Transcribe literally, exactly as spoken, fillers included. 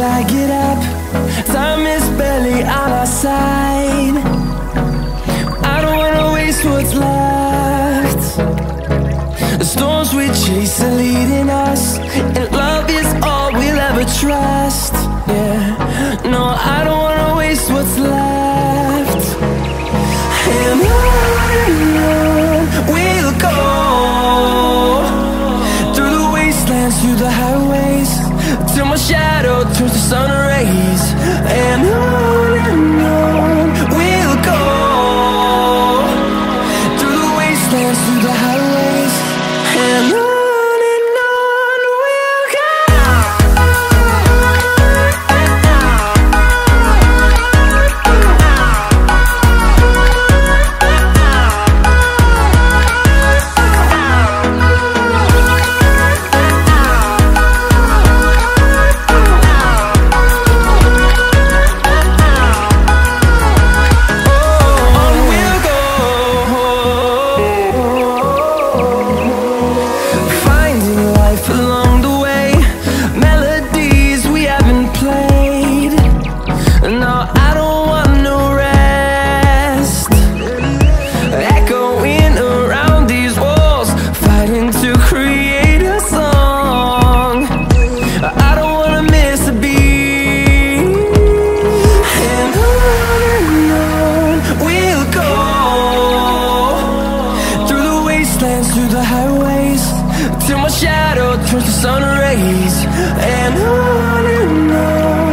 I get up. Time is barely on our side. I don't wanna waste what's left. The storms we chase are leading us, and love is all we'll ever trust. Yeah, no, I don't wanna waste what's left. And on we'll go, through the wastelands, through the highways, till my shadow turns to sun rays. And on and on we'll go, through the wastelands, through the highways, and on. Through the highways, till my shadow turns to sun rays. And on and on